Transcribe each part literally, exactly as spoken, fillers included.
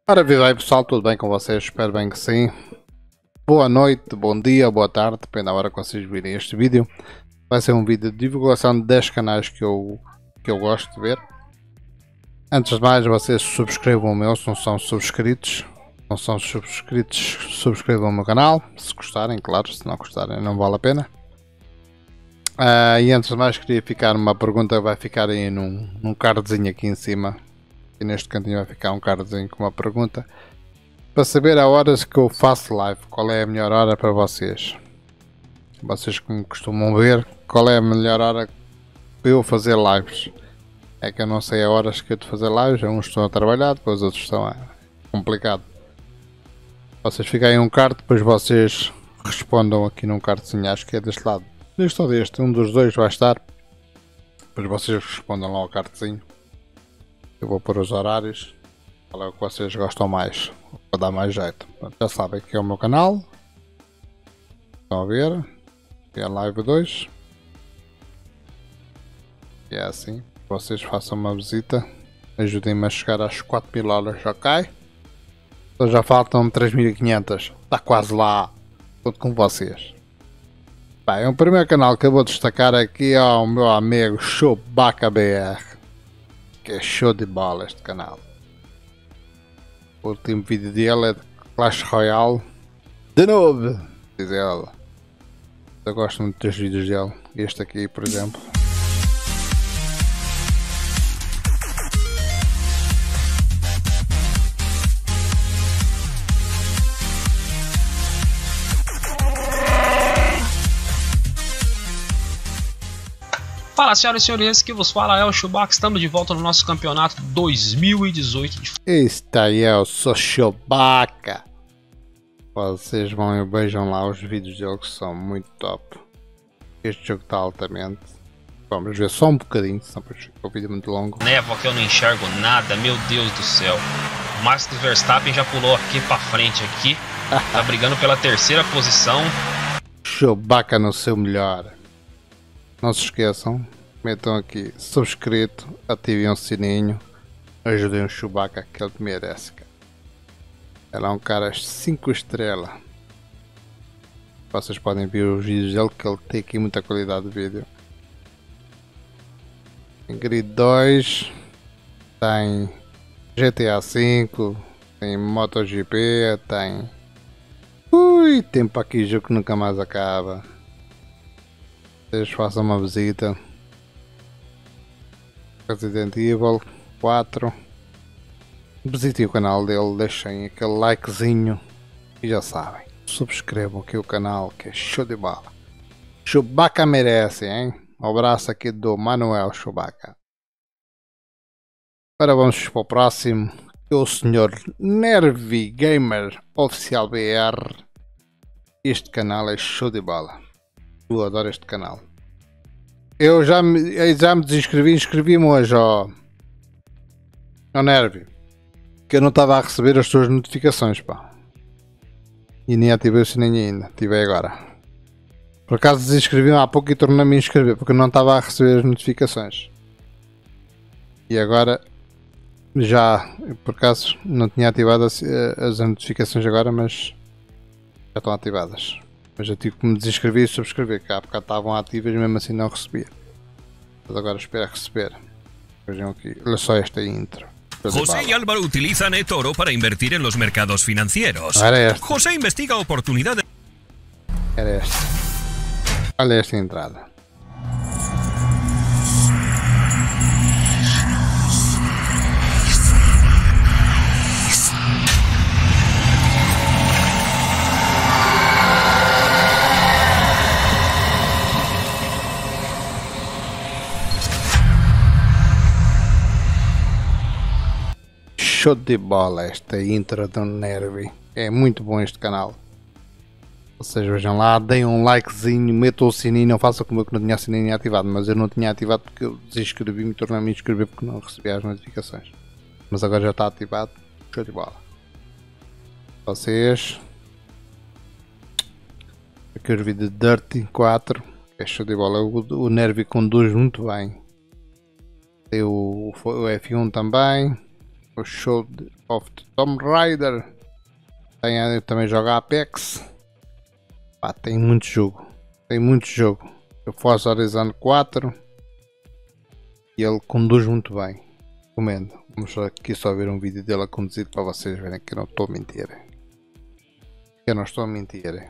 Ora, viva aí pessoal, tudo bem com vocês? Espero bem que sim. Boa noite, bom dia, boa tarde, depende da hora que vocês virem este vídeo. Vai ser um vídeo de divulgação de dez canais que eu, que eu gosto de ver. Antes de mais, vocês subscrevam o meu se não são subscritos. Se não são subscritos, subscrevam o meu canal, se gostarem, claro, se não gostarem não vale a pena. Uh, e antes de mais, queria ficar uma pergunta, vai ficar aí num, num cardzinho aqui em cima. E neste cantinho vai ficar um cardzinho com uma pergunta para saber a horas que eu faço live, qual é a melhor hora para vocês. Vocês que me costumam ver, qual é a melhor hora para eu fazer lives. É que eu não sei a horas que eu de fazer lives, uns estão a trabalhar, depois outros estão a... complicado. Vocês ficam aí um card, depois vocês respondam aqui num cardzinho, acho que é deste lado. Deste ou deste, um dos dois vai estar. Depois vocês respondam lá ao cardzinho. Eu vou pôr os horários, qual é o que vocês gostam mais, para dar mais jeito. Já sabem que é o meu canal, estão a ver, é a live dois, e é assim, vocês façam uma visita, ajudem-me a chegar às quatro mil horas, ok? Então já faltam três mil e quinhentas, está quase lá, tudo com vocês. Bem, o primeiro canal que eu vou destacar aqui é o meu amigo Chewbacca B R. Que é show de bola este canal. O último vídeo dele é de Clash Royale. De novo! Diz ele. Eu gosto muito dos vídeos dele. Este aqui, por exemplo. Fala, senhoras e senhores, que vos fala é o Chewbacca. Estamos de volta no nosso campeonato dois mil e dezoito de... Este aí é o sou Chewbacca. Vocês vão e vejam lá os vídeos dele que são muito top. Este jogo está altamente. Vamos ver só um bocadinho, senão o vídeo é muito longo. Névoa que eu não enxergo nada, meu Deus do céu. O Max Verstappen já pulou aqui pra frente aqui. Tá brigando pela terceira posição. Chewbacca no seu melhor. Não se esqueçam, metam aqui subscrito, ativem o sininho, ajudem o Chewbacca que ele merece. Cara. Ele é um cara cinco estrelas. Vocês podem ver os vídeos dele que ele tem aqui muita qualidade de vídeo. Tem Grid dois, tem G T A cinco, tem MotoGP, tem... Ui, tem para aqui jogo que nunca mais acaba. Vocês façam uma visita. Resident Evil quatro. Visitem o canal dele, deixem aquele likezinho e já sabem. Subscrevam aqui o canal que é show de bola. Chewbacca merece, hein? Um abraço aqui do Manuel Chewbacca. Agora vamos para o próximo. Que é o senhor Nervi Gamer Oficial B R. Este canal é show de bola. Eu adoro este canal. Eu já me, já me desinscrevi, inscrevi-me hoje ao, ao Nervi, que eu não estava a receber as suas notificações, pá. E nem ativei o sininho ainda, ativei agora. Por acaso desinscrevi-me há pouco e tornei-me a inscrever, porque eu não estava a receber as notificações. E agora, já, por acaso, não tinha ativado as, as notificações agora, mas já estão ativadas. Mas eu tive que me desinscrever e subscrever, que há bocado estavam ativas e mesmo assim não recebia. Mas agora espero receber. Vejam aqui, olha só esta intro. José y Álvaro utilizan eToro para invertir en los mercados financieros. José investiga oportunidades. Era esta. Olha esta entrada. Show de bola esta intro do Nervi. É muito bom este canal. Vocês vejam lá, deem um likezinho, metam o sininho, não façam como eu que não tinha o sininho ativado, mas eu não tinha ativado porque eu desinscrevi-me e tornei-me a inscrever porque não recebia as notificações. Mas agora já está ativado. Show de bola. Vocês. Aqui os vídeos de Dirty quatro. É show de bola. O, o Nervi conduz muito bem. Tem o, o F um também. o show of Tomb Raider. Tem, também joga Apex. Pá, tem muito jogo. Tem muito jogo. O Forza Horizon quatro. E ele conduz muito bem. Recomendo. Vamos aqui só ver um vídeo dele a conduzir para vocês verem que eu não estou a mentir. Que eu não estou a mentir.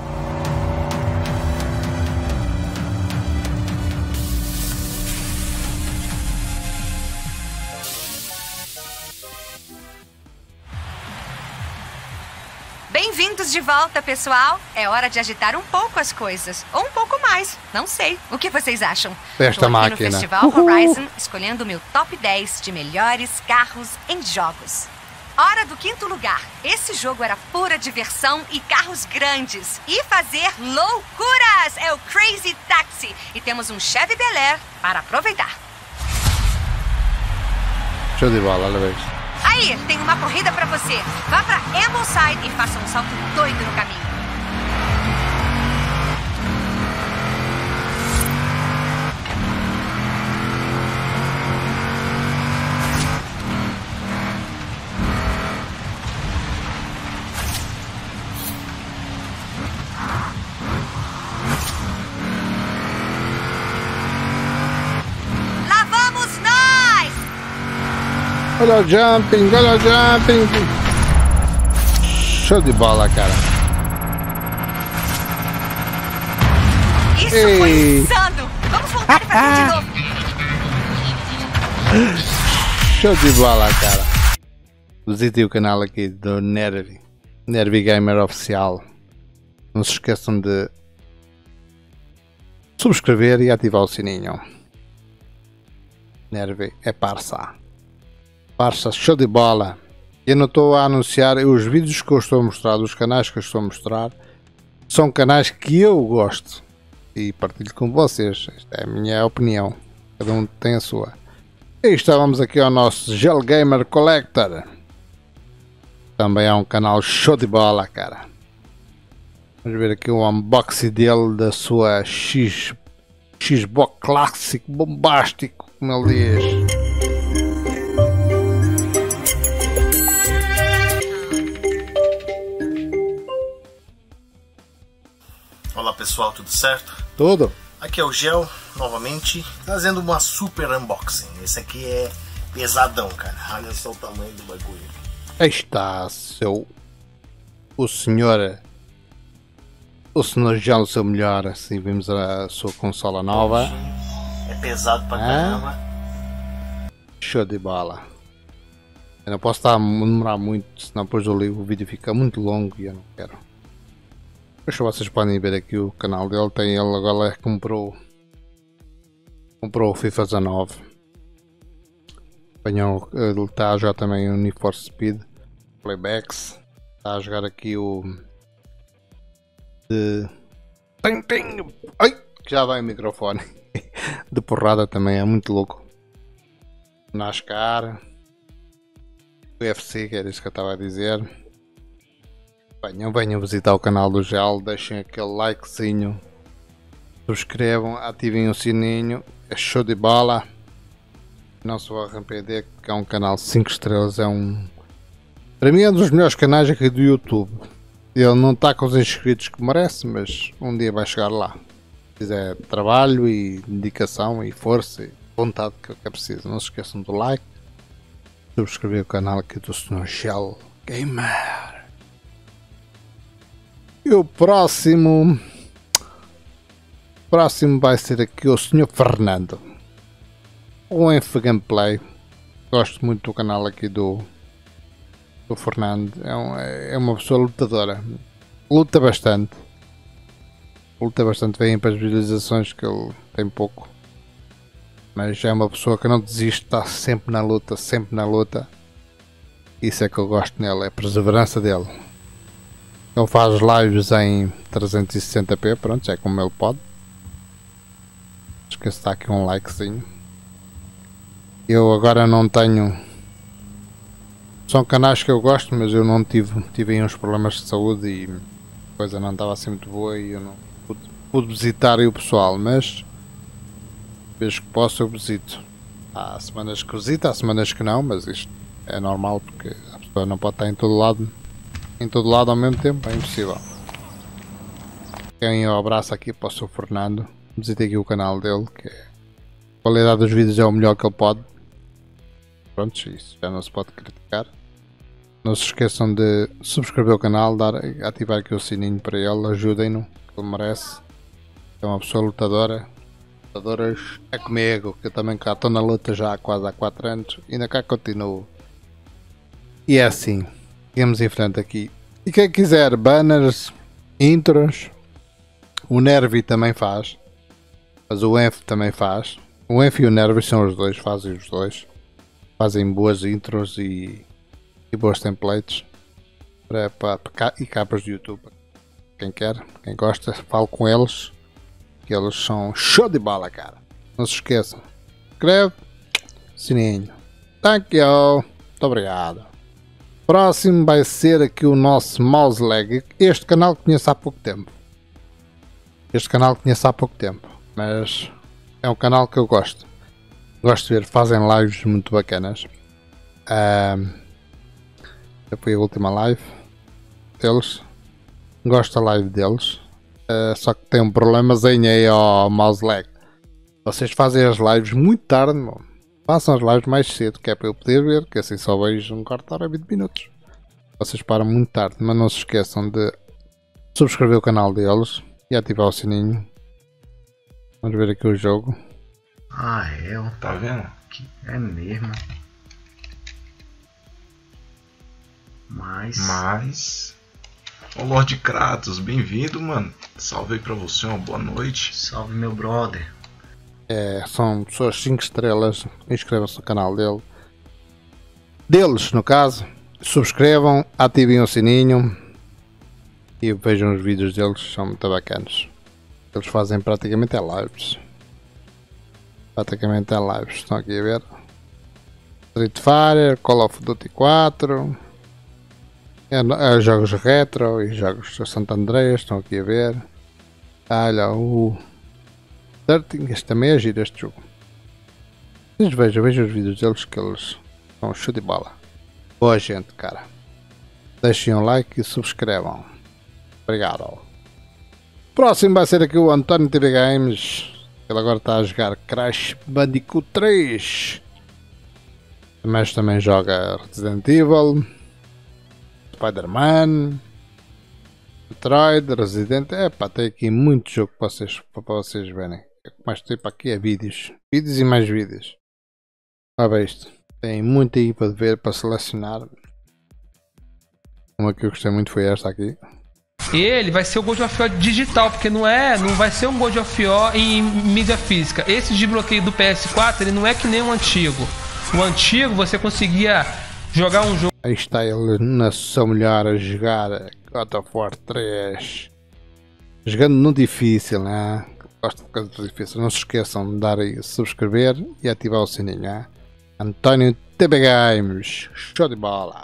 Bem-vindos de volta, pessoal. É hora de agitar um pouco as coisas. Ou um pouco mais. Não sei. O que vocês acham? Esta Tô aqui máquina. no Festival Horizon, escolhendo o meu top dez de melhores carros em jogos. Hora do quinto lugar. Esse jogo era pura diversão e carros grandes. E fazer loucuras! É o Crazy Taxi. E temos um Chevy Bel Air para aproveitar. Show de bola, olha isso. Aí, tem uma corrida pra você. Vá pra Ambleside e faça um salto doido no caminho. Lá vamos nós! Olha o jumping, olha o jumping. Show de bola, cara. Isso Ei. foi insano! Vamos voltar e fazer de novo! Show de bola, cara. Visitem o canal aqui do Nervi. Nervi Gamer Oficial. Não se esqueçam de subscrever e ativar o sininho. Nervi é parça. Parça, show de bola. Eu não estou a anunciar os vídeos que eu estou a mostrar, os canais que eu estou a mostrar, são canais que eu gosto e partilho com vocês. Esta é a minha opinião, cada um tem a sua. E estávamos aqui ao nosso Gel Gamer Collector. Também é um canal show de bola, cara. Vamos ver aqui o unboxing dele da sua X, Xbox clássico bombástico, como ele diz. Olá pessoal, tudo certo? Tudo? Aqui é o Gel, novamente, trazendo uma super unboxing. Esse aqui é pesadão, cara. Olha só o tamanho do bagulho. Aí está, seu... O senhor... O senhor Gel, o seu melhor, assim, vimos a sua consola nova. É pesado pra Ah. caramba. Show de bola. Eu não posso estar a demorar muito, senão depois do livro o vídeo fica muito longo e eu não quero. Deixa vocês podem ver aqui o canal dele, tem ele agora comprou comprou o FIFA dezanove. Apanhou, ele está a jogar também o Need for Speed Playbacks, está a jogar aqui o de tem, tem. Ai, que já vai o microfone de porrada também, é muito louco. NASCAR, U F C, que era isso que eu estava a dizer. Venham, venham visitar o canal do Gel, deixem aquele likezinho, subscrevam, ativem o sininho, é show de bola. Não se vão arrepender, que é um canal cinco estrelas, é um... Para mim é um dos melhores canais aqui do YouTube. Ele não está com os inscritos que merece, mas um dia vai chegar lá. Se quiser trabalho e dedicação e força e vontade que é preciso. Não se esqueçam do like, subscrever o canal aqui do senhor Gel Gamer. E o próximo próximo vai ser aqui o senhor Fernando, o Enf Gameplay. Gosto muito do canal aqui do, do Fernando. É, um, é uma pessoa lutadora, luta bastante, luta bastante bem para as visualizações, que ele tem pouco, mas é uma pessoa que não desiste, está sempre na luta, sempre na luta. Isso é que eu gosto nele, é a perseverança dele. Ele faz lives em trezentos e sessenta p, pronto, é como ele pode. Esquece de dar aqui um likezinho. Eu agora não tenho... São canais que eu gosto, mas eu não tive, tive aí uns problemas de saúde e a coisa não estava assim muito boa e eu não pude, pude visitar aí o pessoal, mas desde que posso eu visito. Há semanas que visito, há semanas que não, mas isto é normal porque a pessoa não pode estar em todo lado, em todo lado ao mesmo tempo, é impossível. Quem eu abraço aqui para o seu Fernando, visite aqui o canal dele, que a qualidade dos vídeos é o melhor que ele pode. Pronto, isso já não se pode criticar. Não se esqueçam de subscrever o canal, dar, ativar aqui o sininho para ele, ajudem-no, que ele merece. É uma pessoa lutadora. Lutadoras é comigo, que eu também cá estou na luta já há quase há quatro anos, ainda cá continuo. E é assim, seguimos em frente aqui. E quem quiser banners, intros, o Nervi também faz, mas o Enf também faz. O Enf e o Nervi são os dois, fazem os dois. Fazem boas intros e, e boas templates para, para, para, e capas de YouTube. Quem quer, quem gosta, falo com eles. Que eles são show de bola, cara. Não se esqueçam. Inscreve, sininho. Thank you. Muito obrigado. Próximo vai ser aqui o nosso Mouse Lag. Este canal conheço há pouco tempo. Este canal conheço há pouco tempo. Mas é um canal que eu gosto. Gosto de ver. Fazem lives muito bacanas. Um, foi a última live deles. Gosto da live deles. Uh, só que tem um problemazinho aí ao Mouse Lag. Vocês fazem as lives muito tarde, meu. Façam as lives mais cedo, que é para eu poder ver, que assim só vejo um quarto de hora a vinte minutos. Vocês param muito tarde, mas não se esqueçam de subscrever o canal deles e ativar o sininho. Vamos ver aqui o jogo. Ah, é? Tá vendo? É mesmo. Mas... Mas... Ô Lorde Kratos, bem-vindo, mano. Salve aí pra você, uma boa noite. Salve, meu brother. É, são pessoas cinco estrelas. Inscrevam-se no canal dele. Deles, no caso. Subscrevam, ativem o sininho e vejam os vídeos deles, são muito bacanas. Eles fazem praticamente é lives. Praticamente é lives. Estão aqui a ver. Street Fighter, Call of Duty quatro. É, é, jogos retro e jogos de Santo Andreas, estão aqui a ver. Olha, o Dirting, este também é giro este jogo. Vocês vejam, vejam os vídeos deles que eles são show de bola. Boa gente, cara. Deixem um like e subscrevam. Obrigado. Próximo vai ser aqui o António T V Games. Ele agora está a jogar Crash Bandicoot três. Mas também joga Resident Evil, Spider-Man, Metroid, Resident. É pá, tem aqui muito jogo para vocês, para vocês verem. O que mais tem para aqui é vídeos. Vídeos e mais vídeos. Olha isto. Tem muito aí para ver, para selecionar. Uma que eu gostei muito foi esta aqui. Ele vai ser o God of War digital, porque não é, não vai ser um God of War em mídia física. Esse desbloqueio do P S quatro, ele não é que nem o antigo. O antigo você conseguia jogar um jogo. Aí está ele na sua mulher a jogar God of War três. Jogando no difícil, né? Gosto de coisas difíceis. Não se esqueçam de dar aí subscrever e ativar o sininho, né? António T V Games, show de bola.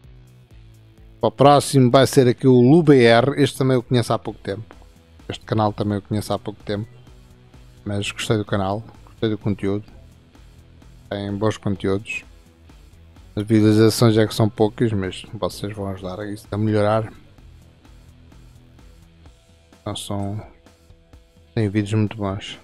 O próximo vai ser aqui o LuBR. Este também eu conheço há pouco tempo. Este canal também eu conheço há pouco tempo. Mas gostei do canal, gostei do conteúdo. Tem bons conteúdos. As visualizações é que são poucas, mas vocês vão ajudar a isso a melhorar. Então são... tem vídeos muito bons.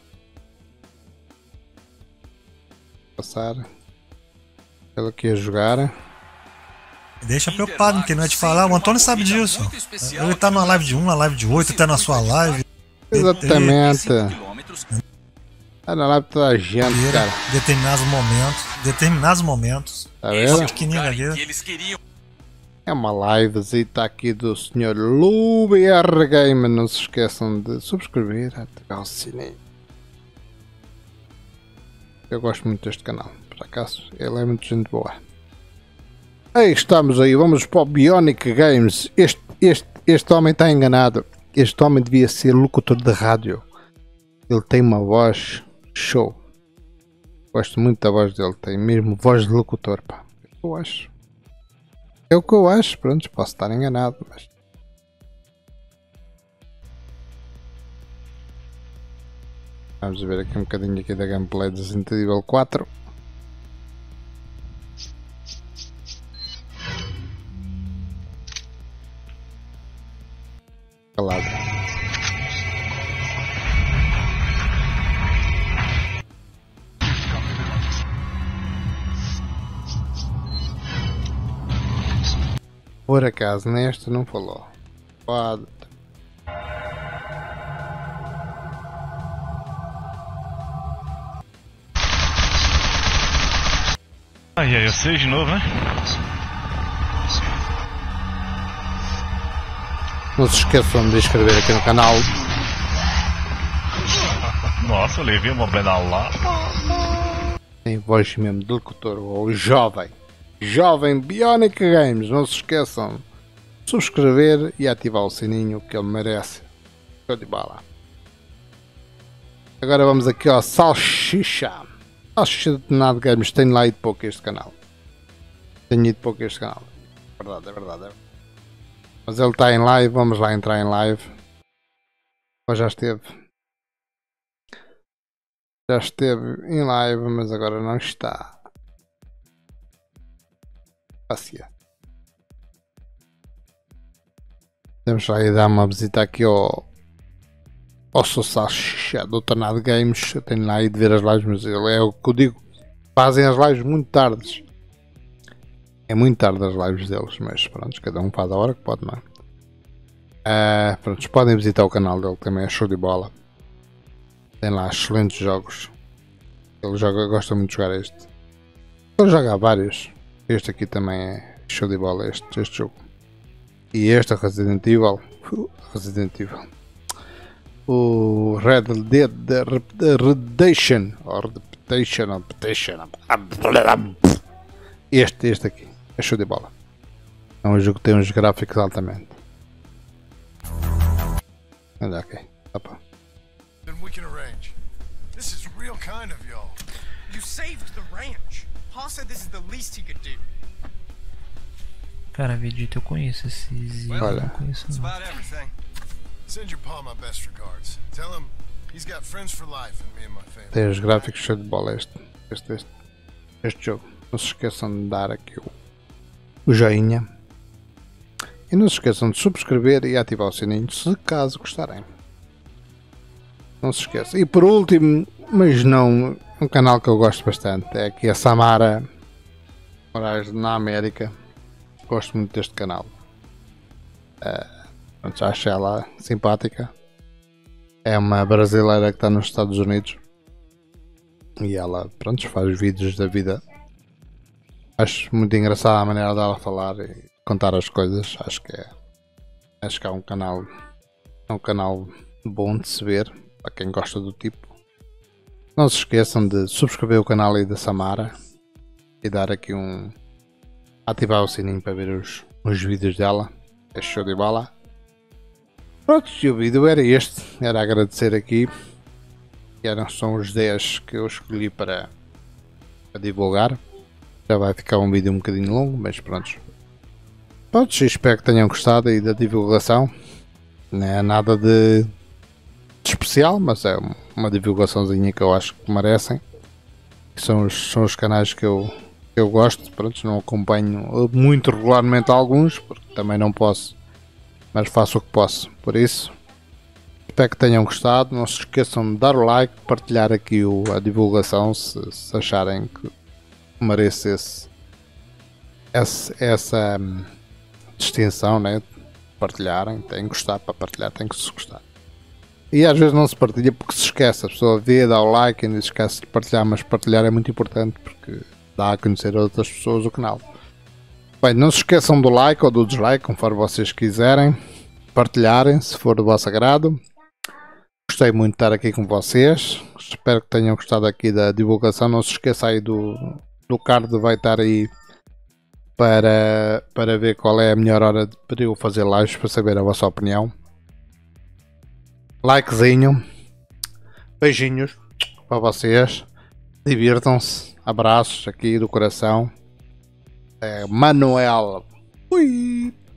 Passar. Ele aqui a jogar. Deixa preocupado, porque não é de falar, o Antônio sabe disso. Ele tá numa live de um, na live de oito, até na sua live. Exatamente. Tá na live toda a gente, cara. Determinados momentos, determinados momentos. Tá vendo? É uma livezita aqui do senhor LuBR Game. Não se esqueçam de subscrever, ativar o sininho. Eu gosto muito deste canal, por acaso, ele é muito gente boa. Aí estamos aí, vamos para o Bionic Games. Este, este, este homem está enganado. Este homem devia ser locutor de rádio. Ele tem uma voz show. Gosto muito da voz dele, tem mesmo voz de locutor, pá. É o que eu acho. É o que eu acho, pronto, posso estar enganado, mas... Vamos ver aqui um bocadinho aqui da gameplay do Resident Evil quatro. calado. Por acaso neste não falou. Pode. Ai, ai, eu sei de novo, né? Não se esqueçam de inscrever aqui no canal. Nossa, eu levei uma lá. Em voz mesmo de locutor, ou jovem. Jovem Bionic Games. Não se esqueçam de subscrever e ativar o sininho que ele merece. Show de bala. Agora vamos aqui ao Salsicha. Salsicha Detonado Games. Tenho lá ido pouco este canal. Tenho ido pouco este canal. É verdade, é verdade, é verdade. Mas ele está em live, vamos lá entrar em live. Ou já esteve. Já esteve em live, mas agora não está. Paciência. Temos lá ir dar uma visita aqui ao ao Salsicha do Detonado Games. Eu tenho lá ido ver as lives, mas ele é o que eu digo. Fazem as lives muito tardes. É muito tarde as lives deles, mas pronto, cada um faz a hora que pode, não é? Uh, pronto, podem visitar o canal dele, também é show de bola. Tem lá excelentes jogos. Ele joga, gosta muito de jogar este. Ele joga vários. Este aqui também é show de bola, este, este jogo. E este, Resident Evil. Uh, Resident Evil. O Red Dead Redemption. Ou Redemption, Redemption. Este, este aqui. É show de bola. É um jogo que tem uns gráficos altamente. Olha aqui. Opa. Then we can arrange. This is real kind of y'all. You saved the ranch. Paul said this is the least he could do. Cara, Vegeta, eu conheço esses. Olha. Não conheço não. Send your pa my best regards. Tell him he's got friends for life and me and my family. Tem os gráficos show de bola este. Este, este. Este jogo. Não se esqueçam de dar aqui o, o joinha. E não se esqueçam de subscrever e ativar o sininho se caso gostarem. Não se esqueçam. E por último, mas não, um canal que eu gosto bastante é aqui a Samara Moraes na América. Gosto muito deste canal. Uh, já acho ela simpática. É uma brasileira que está nos Estados Unidos. E ela, pronto, faz vídeos da vida. Acho muito engraçada a maneira dela falar e contar as coisas. Acho que é, acho que é um canal, é um canal bom de se ver para quem gosta do tipo. Não se esqueçam de subscrever o canal aí da Samara e dar aqui um, ativar o sininho para ver os, os vídeos dela. É show de bola. Pronto, e o vídeo era este. Era agradecer aqui. E eram, são os dez que eu escolhi para, para divulgar. Já vai ficar um vídeo um bocadinho longo, mas pronto. Pronto, espero que tenham gostado aí da divulgação. Não é nada de, de especial, mas é uma divulgaçãozinha que eu acho que merecem. São os, são os canais que eu, que eu gosto. Pronto, não acompanho muito regularmente alguns, porque também não posso, mas faço o que posso. Por isso, espero que tenham gostado. Não se esqueçam de dar o like, partilhar aqui o, a divulgação se, se acharem que merece esse, esse, essa hum, distinção, né? Partilharem, tem que gostar, para partilhar tem que se gostar. E às vezes não se partilha porque se esquece, a pessoa vê, dá o like e ainda esquece de partilhar, mas partilhar é muito importante porque dá a conhecer a outras pessoas o canal. Bem, não se esqueçam do like ou do dislike, conforme vocês quiserem, partilharem se for do vosso agrado. Gostei muito de estar aqui com vocês, espero que tenham gostado aqui da divulgação. Não se esqueça aí do do card, vai estar aí para, para ver qual é a melhor hora para eu fazer lives, para saber a vossa opinião. Likezinho, beijinhos para vocês, divirtam-se, abraços aqui do coração. É Manuel. Ui.